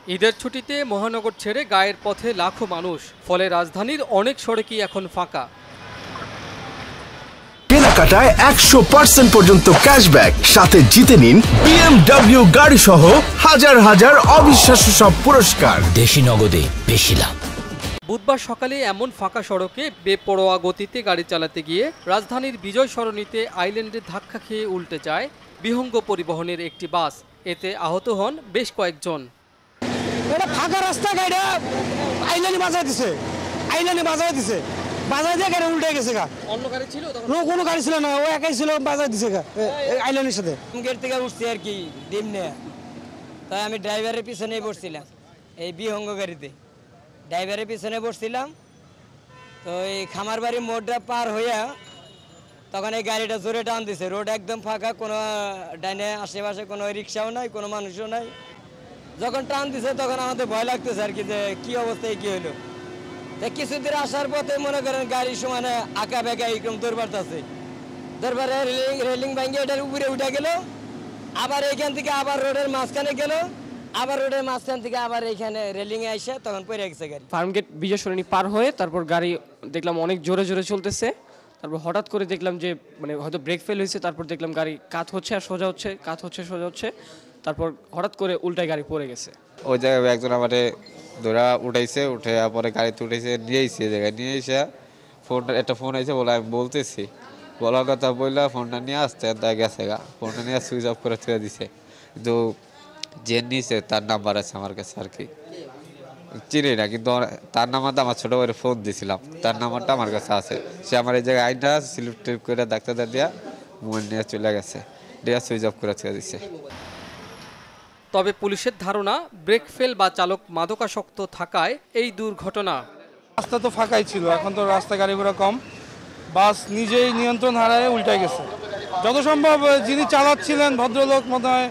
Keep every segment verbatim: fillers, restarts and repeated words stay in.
ঈদের ছুটিতে মহানগর ছেড়ে গায়ের পথে লাখো মানুষ, ফলে রাজধানীর অনেক সড়কই এখন ফাঁকা। কেনাকাটায় একশো পার্সেন্ট পর্যন্ত ক্যাশব্যাক, সাথে জিতে নিন বিএমডব্লিউ গাড়ি সহ হাজার হাজার অবিশ্বাস্য সব পুরস্কার। দেশি নগদে বেশি লাভ। বুধবার সকালে এমন ফাঁকা সড়কে বেপরোয়া গতিতে গাড়ি চালাতে গিয়ে রাজধানীর বিজয় সরণিতে আইল্যান্ডে ধাক্কা খেয়ে উল্টে যায় বিহঙ্গ পরিবহনের একটি বাস। এতে আহত হন বেশ কয়েকজন। এটা ফাঁকা রাস্তা, গাড়িটা আইল্যান্ডে বাজায় দিছে, আইল্যান্ডে বাজায় দিছে, বাজায় দিয়ে গাড়ি উল্টে গেছে গা। অন্য গাড়ি ছিল? কোনো গাড়ি ছিল না, ও একাই ছিল, বাজায় দিছে গা আইল্যান্ডের সাথে। গেট থেকে উঠছি আর কি ডিম নিয়ে, তাই আমি ড্রাইভারের পিছনেই বসছিলাম, এই বিহঙ্গ গাড়িতে ড্রাইভারের পিছনে বসছিলাম। তো এই খামারবাড়ি মোড়টা পার হইয়া তখন এই গাড়িটা জোরে টান দিছে। রোড একদম ফাঁকা, কোনো ডাইনে আশেপাশে কোনো রিক্সাও নাই, কোনো মানুষও নাই। যখন টান দিছে তখন আমাদের ভয় লাগতেছে আর কি, যে কী অবস্থায় কী হলো। তা কিছুদিন আসার পথে মনে করেন গাড়ির সমানে আঁকা বেঁকা এইরকম দৌড়বাড়তেছে, দরবারে রেলিং রেলিং ভাঙিয়ে এটার উপরে উঠে গেল, আবার এইখান থেকে আবার রোডের মাঝখানে গেল, আবার রোডের মাঝখান থেকে আবার এইখানে রেলিংয়ে আইসে তখন পড়ে গেছে গাড়ি। ফার্মগেট বিজয় সরণি পার হয়ে তারপর গাড়ি দেখলাম অনেক জোরে জোরে চলতেছে। তারপর হঠাৎ করে দেখলাম যে মানে হয়তো ব্রেক ফেল হয়েছে। তারপর দেখলাম গাড়ি কাত হচ্ছে আর সোজা হচ্ছে, কাত হচ্ছে সোজা হচ্ছে। তারপর হঠাৎ করে উল্টায় গাড়ি পড়ে গেছে। ওই জায়গায় একজন আমারে ধরা উঠাইছে, উঠে পরে গাড়িতে উঠেছে, নিয়ে এসে জায়গায় নিয়ে এসে ফোনটা একটা ফোন আইছে বলে আমি বলতেছি, বলার কথা বললা ফোনটা নিয়ে আসতে গেছে গা, ফোনটা নিয়ে সুইচ অফ করে তুলে দিছে। কিন্তু যে নিয়েছে তার নাম্বার আছে আমার কাছে আর কি, চিনি না, কিন্তু তার নাম্বারটা আমার ছোটো ভাইয়ের ফোন দিয়েছিলাম, তার নাম্বারটা আমার কাছে আছে। সে আমার এই জায়গায় আইনটা স্লিপ টিপ করে ডাক্তারদের দিয়া মোবাইল নিয়ে চলে গেছে, দিয়ে সুইচ অফ করে তুলে দিছে। তবে পুলিশের ধারণা ব্রেক ফেল বা চালক মাদকাসক্ত থাকায় এই দুর্ঘটনা। রাস্তা তো ফাঁকাই ছিল, এখন তো রাস্তা গাড়ি ঘোড়া কম, বাস নিজেই নিয়ন্ত্রণ হারায় উল্টে গেছে। যত সম্ভব যিনি চালাচ্ছিলেন ভদ্রলোক মনে হয়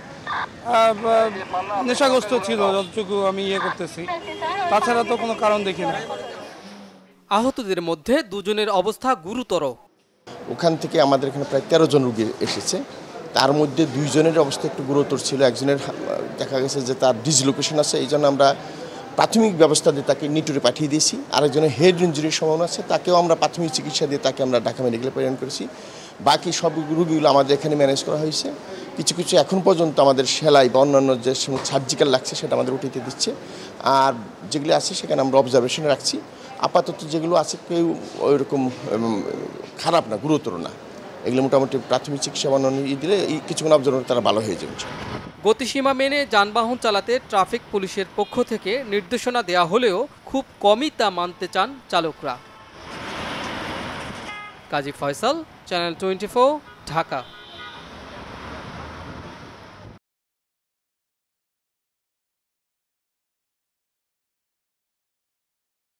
নেশাগ্রস্ত ছিল, যতটুকু আমি ইয়ে করতেছি, তাছাড়া তো কোনো কারণ দেখি না। আহতদের মধ্যে দুজনের অবস্থা গুরুতর। ওখান থেকে আমাদের এখানে প্রায় তেরো জন রোগী এসেছে, তার মধ্যে দুইজনের অবস্থা একটু গুরুতর ছিল। একজনের দেখা গেছে যে তার ডিসলোকেশন আছে, এই জন্য আমরা প্রাথমিক ব্যবস্থা দিয়ে তাকে নিটুরে পাঠিয়ে দিয়েছি। আরেকজনের হেড ইঞ্জুরির সম্ভাবনা আছে, তাকেও আমরা প্রাথমিক চিকিৎসা দিয়ে তাকে আমরা ঢাকা মেডিকেলে প্রেরণ করেছি। বাকি সব রোগীগুলো আমাদের এখানে ম্যানেজ করা হয়েছে। কিছু কিছু এখন পর্যন্ত আমাদের সেলাই বা অন্যান্য যে সার্জিক্যাল লাগছে সেটা আমাদের উঠিতে দিচ্ছে, আর যেগুলো আছে সেখানে আমরা অবজারভেশনে রাখছি। আপাতত যেগুলো আছে কেউ ওইরকম খারাপ না, গুরুতর না, এগুলো মোটামুটি প্রাথমিক চিকিৎসা বানানো দিলে এই কিছুক্ষণ অবজারভেশনে তারা ভালো হয়ে যাবে। গতিসীমা মেনে যানবাহন চালাতে ট্রাফিক পুলিশের পক্ষ থেকে নির্দেশনা দেয়া হলেও খুব কমই তা মানতে চান চালকরা। Kazi Faisal, channel twenty four, Dhaka.